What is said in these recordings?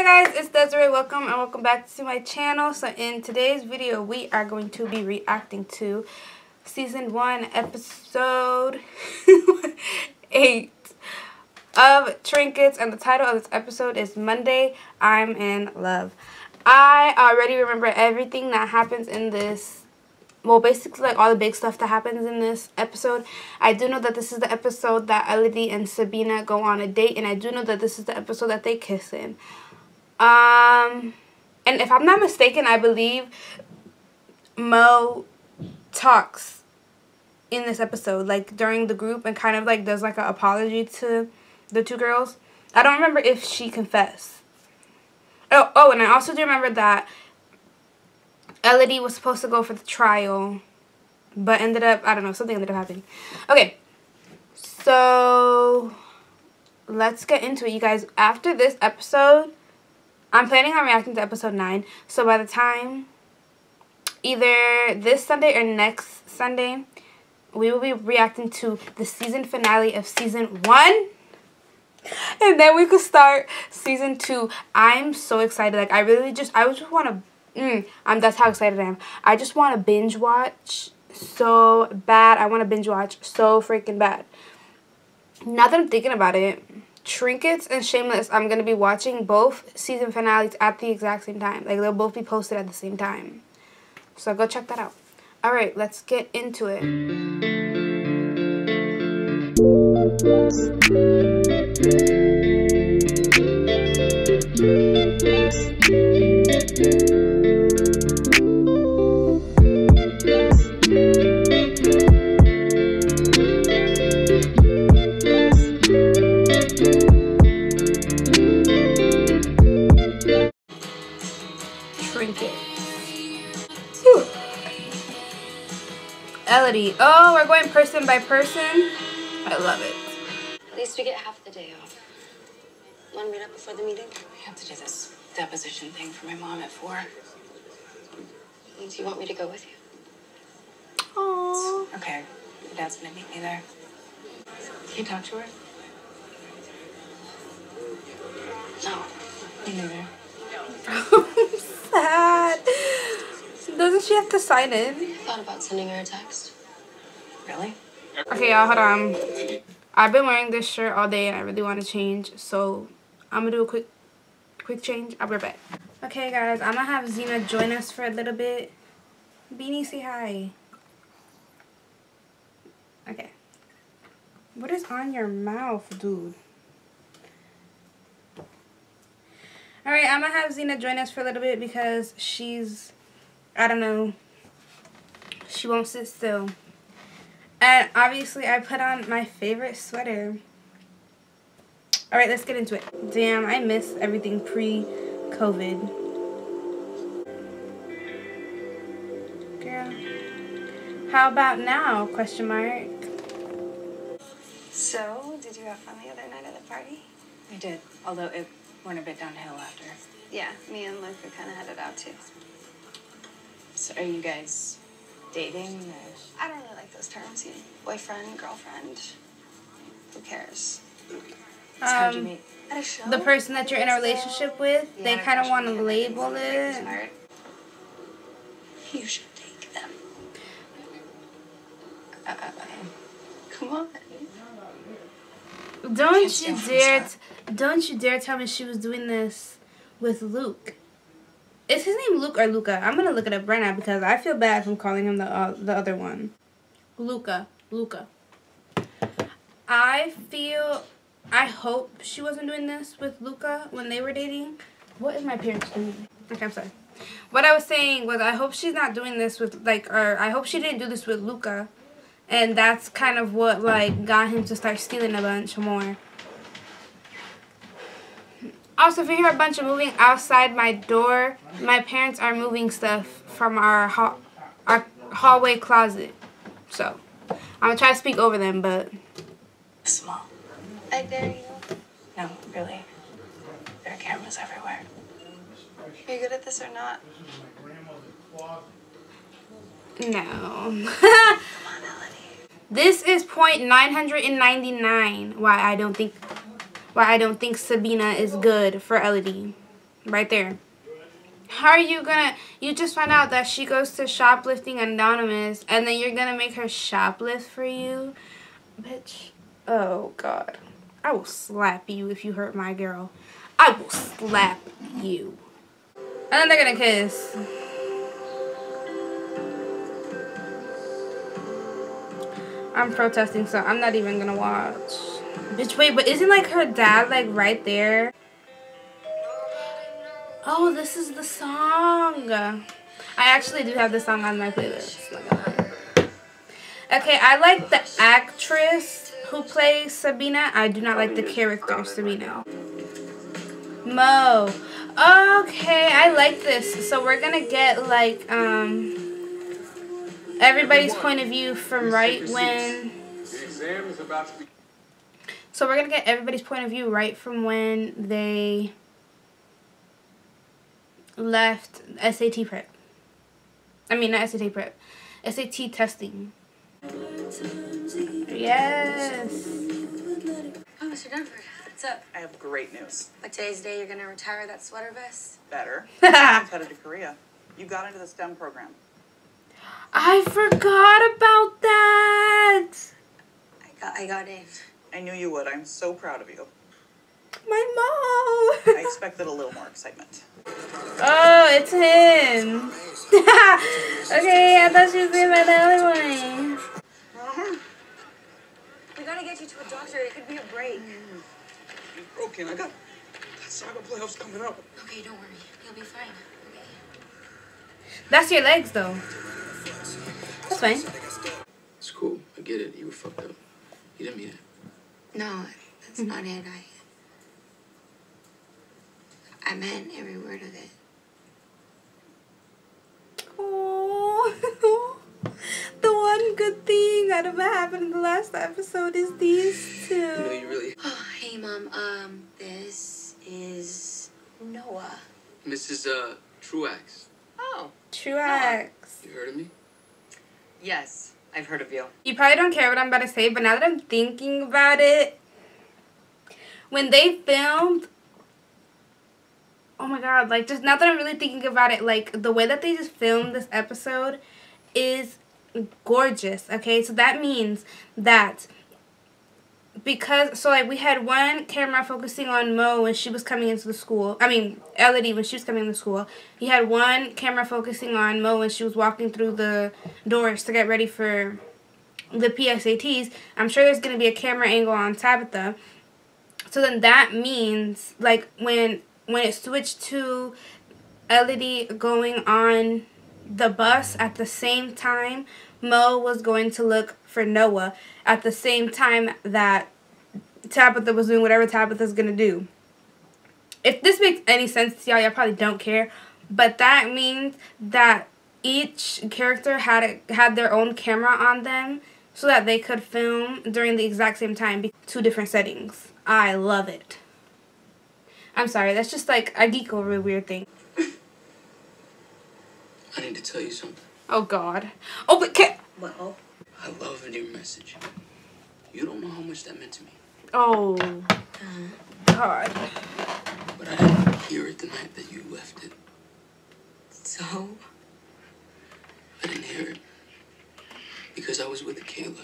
Hi guys, it's Desiree. Welcome and welcome back to my channel. So in today's video, we are going to be reacting to Season 1, Episode 8 of Trinkets. And the title of this episode is Monday, I'm in Love. I already remember everything that happens in this. Well, basically, like, all the big stuff that happens in this episode. I do know that this is the episode that Elodie and Sabina go on a date. And I do know that this is the episode that they kiss in. And if I'm not mistaken, I believe Moe talks in this episode, like, during the group. And kind of, like, does, like, an apology to the two girls. I don't remember if she confessed. Oh, and I also do remember that Elodie was supposed to go for the trial, but ended up, I don't know, something ended up happening. Okay, so let's get into it, you guys. After this episode, I'm planning on reacting to episode 9. So by the time, either this Sunday or next Sunday, we will be reacting to the season finale of Season 1. And then we could start Season 2. I'm so excited. Like, I just want to... that's how excited I am. I just want to binge watch so bad. I want to binge watch so freaking bad. Now that I'm thinking about it, Trinkets and Shameless, I'm going to be watching both season finales at the exact same time. Like, they'll both be posted at the same time. So go check that out. Alright, let's get into it. Elodie. Oh, we're going person by person. I love it. At least we get half the day off. Want to meet up before the meeting? We have to do this deposition thing for my mom at 4. Do you want me to go with you? Aww. Okay. Your dad's gonna meet me there. Can you talk to her? No. Me neither. I'm sad. Doesn't she have to sign in? I thought about sending her a text. Really? Okay, y'all, hold on. I've been wearing this shirt all day and I really want to change, so I'm gonna do a quick change. I'll be right back. Okay, guys, I'm gonna have Zena join us for a little bit. Beanie, say hi. Okay. What is on your mouth, dude? Alright, I'm gonna have Zena join us for a little bit because she's, I don't know, she won't sit still. And obviously I put on my favorite sweater. Alright, let's get into it. Damn, I miss everything pre-COVID. Girl. How about now? Question mark. So, did you have fun the other night at the party? I did, although it went a bit downhill after. Yeah, me and Luca kind of headed out too. So are you guys dating? Or? I don't really like those terms. You know, boyfriend, girlfriend. Who cares? So how'd you meet? At a show? The person that you're in a relationship with, Yeah, they kind of want to label it. You should take them. Come on. Don't you dare tell me she was doing this with Luke. Is his name Luke or Luca? I'm gonna look it up right now because I feel bad from calling him the other one. Luca. I hope she wasn't doing this with Luca when they were dating. What is my parents doing? Okay, I'm sorry. What I was saying was I hope she's not doing this with, like, or I hope she didn't do this with Luca. And that's kind of what, like, got him to start stealing a bunch more. Also, if you hear a bunch of moving outside my door, my parents are moving stuff from our hallway closet. So, I'm going to try to speak over them, but... Small. I dare you. No, really. There are cameras everywhere. Are you good at this or not? No. Come on, Elodie. This is point 999. Why I don't think Sabina is good for Elodie. Right there. How are you gonna... You just found out that she goes to Shoplifting Anonymous, and then you're gonna make her shoplift for you? Bitch. Oh, God. I will slap you if you hurt my girl. I will slap you. And then they're gonna kiss. I'm protesting, so I'm not even gonna watch. Bitch, wait, but isn't like her dad like right there? Oh, this is the song. I actually do have this song on my playlist. Okay, I like the actress who plays Sabina. I do not like the character Sabina. Moe. Okay, I like this. So we're gonna get like everybody's point of view from right when. So we're gonna get everybody's point of view right from when they left SAT prep. I mean, not SAT prep. SAT testing. Yes. Oh, Mr. Dunford, what's up? I have great news. Like today's the day you're gonna retire that sweater vest? Better. I'm headed to Korea. You got into the STEM program. I forgot about that. I got in. I knew you would. I'm so proud of you. My mom. I expected a little more excitement. Oh, it's him. Okay, I thought she was being by the other one. We gotta get you to a doctor. It could be a break. You're broken. I got saga playoffs coming up. Okay, don't worry. You'll be fine. Okay. That's your legs, though. That's fine. It's cool. I get it. You were fucked up. You didn't mean it. No, that's not it. I meant every word of it. Oh, the one good thing out of what happened in the last episode is these two. You know, you really... Oh, hey, Mom. This is Noah. Mrs. Truax. Oh, Truax. You heard of me? yes. I've heard of you. You probably don't care what I'm about to say, but now that I'm thinking about it, when they filmed, oh my God, like, just now that I'm really thinking about it, like, the way that they just filmed this episode is gorgeous, okay? So that means that because, so, like, we had one camera focusing on Moe when she was coming into the school. I mean, Elodie when she was coming into school. You had one camera focusing on Moe when she was walking through the doors to get ready for the PSATs. I'm sure there's going to be a camera angle on Tabitha. So then that means, like, when it switched to Elodie going on the bus at the same time, Moe was going to look for Noah at the same time that Tabitha was doing whatever Tabitha's going to do. If this makes any sense to y'all, y'all probably don't care. But that means that each character had their own camera on them so that they could film during the exact same time. Two different settings. I love it. I'm sorry, that's just like a geek over a weird thing. I need to tell you something. Oh, God. Oh, but can... Well, I love your message. You don't know how much that meant to me. Oh, God. But I didn't hear it the night that you left it. so? I didn't hear it. Because I was with Kayla.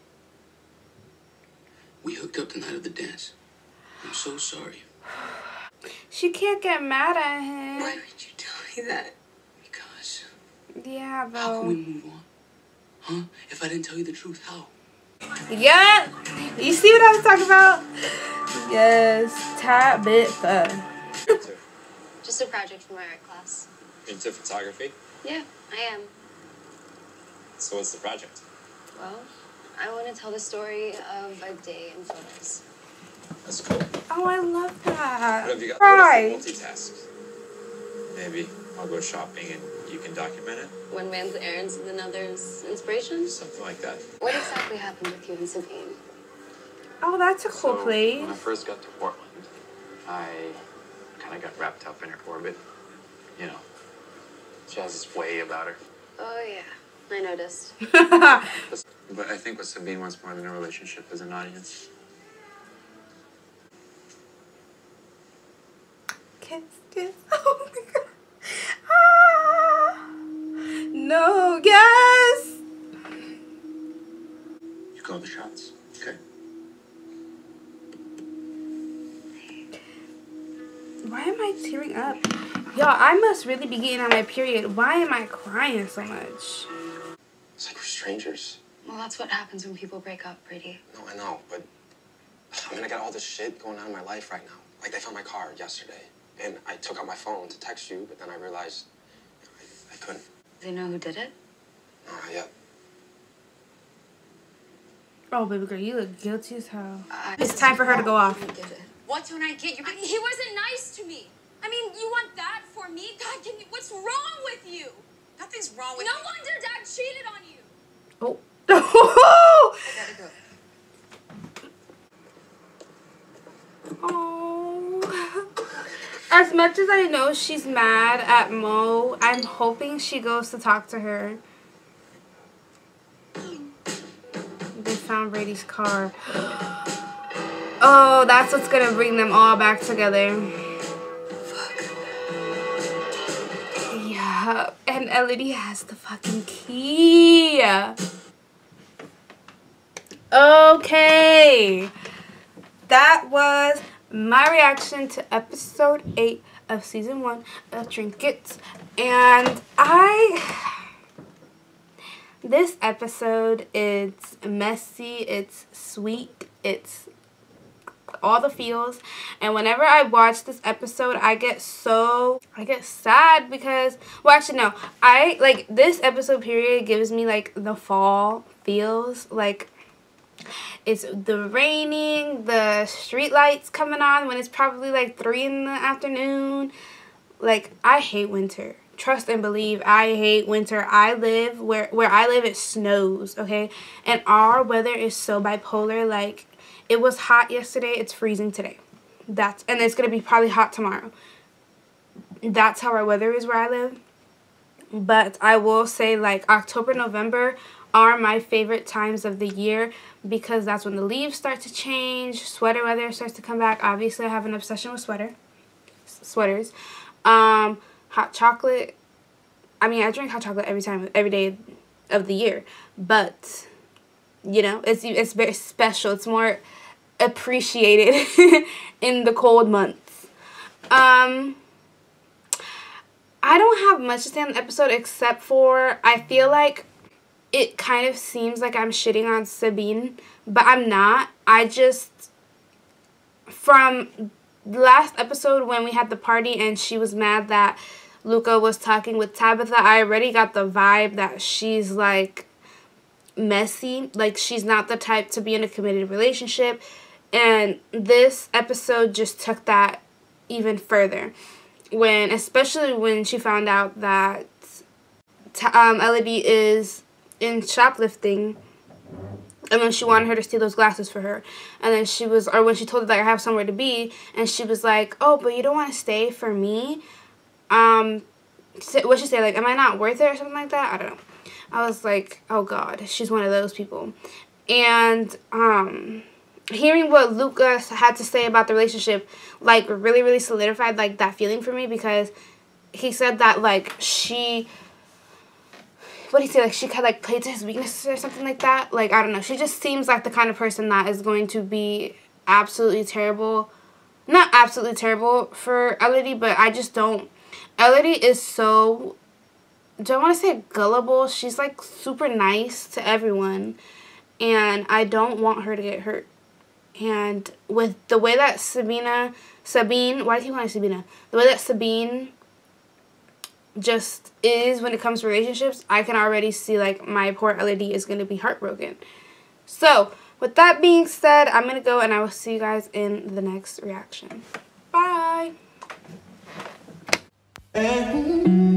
We hooked up the night of the dance. I'm so sorry. She can't get mad at him. Why would you tell me that? Because Yeah, how can we though. move on? Huh? If I didn't tell you the truth, how? Yeah. You see what I was talking about? Yes, Tabitha. Just a project for my art class. Into photography? Yeah, I am. So what's the project? Well, I want to tell the story of a day in photos. That's cool. Oh, I love that. What have you got? Right. What if multitasks? Maybe I'll go shopping and you can document it? One man's errands and another's inspiration? Something like that. What exactly happened with you and Sabine? Oh, that's a cool place. When I first got to Portland, I kind of got wrapped up in her orbit. You know, she has this way about her. Oh, yeah. I noticed. But I think what Sabine wants more than a relationship is an audience. Kissed focus. Oh my god. Ah. No, yes. You call the shots, okay? Why am I tearing up? Y'all, I must really be getting on my period. Why am I crying so much? It's like we're strangers. Well, that's what happens when people break up, Brady. No, I know, but I mean, I got all this shit going on in my life right now. Like, they found my car yesterday, and I took out my phone to text you, but then I realized I couldn't. Do they know who did it? No, not yet. Oh, baby girl, you look guilty as hell. It's time for her to go off. Who did it? What don't I get? He wasn't nice to me. I mean, you want that for me? God, what's wrong with you? Nothing's wrong with No wonder Dad cheated on you. Oh. I gotta go. Oh. As much as I know she's mad at Moe, I'm hoping she goes to talk to her. They found Brady's car. Oh, that's what's gonna bring them all back together. Yeah, and Elodie has the fucking key. Okay. That was my reaction to episode 8 of season 1 of Trinkets. And this episode is messy, it's sweet, it's all the feels. And whenever I watch this episode, I get sad because, well, actually no, this episode period gives me like the fall feels. Like, it's the raining, the street lights coming on when it's probably like 3 in the afternoon. Like, I hate winter. Trust and believe, I hate winter. I live where I live, it snows, okay? And our weather is so bipolar. Like, it was hot yesterday, it's freezing today. And it's gonna be probably hot tomorrow. That's how our weather is where I live. But I will say, like, October, November are my favorite times of the year because that's when the leaves start to change, sweater weather starts to come back. Obviously, I have an obsession with sweaters. Hot chocolate. I mean, I drink hot chocolate every day of the year, but you know, it's very special. It's more appreciated in the cold months. I don't have much to say on the episode except for I feel like it kind of seems like I'm shitting on Sabina, but I'm not. I just, from last episode when we had the party and she was mad that Luca was talking with Tabitha, I already got the vibe that she's like messy. Like, she's not the type to be in a committed relationship. And this episode just took that even further. Especially when she found out that Elodie is in shoplifting, and then she wanted her to steal those glasses for her, and then when she told her that I have somewhere to be, and she was like, oh, but you don't want to stay for me? What'd she say, like, am I not worth it or something like that? I don't know. I was like, oh god, she's one of those people. And hearing what Luca had to say about the relationship, like, really, really solidified, like, that feeling for me, because he said that, like, what did he say? Like, she kind of, like, played to his weaknesses or something like that. Like, I don't know. She just seems like the kind of person that is going to be absolutely terrible. Not absolutely terrible for Elodie, but I just don't. Elodie is so, do I want to say gullible? She's, like, super nice to everyone. And I don't want her to get hurt. And with the way that Sabine, why do you want Sabina? The way that Sabine just is when it comes to relationships, I can already see, like, my poor Elodie is going to be heartbroken. So, with that being said, I'm going to go and I will see you guys in the next reaction. Bye!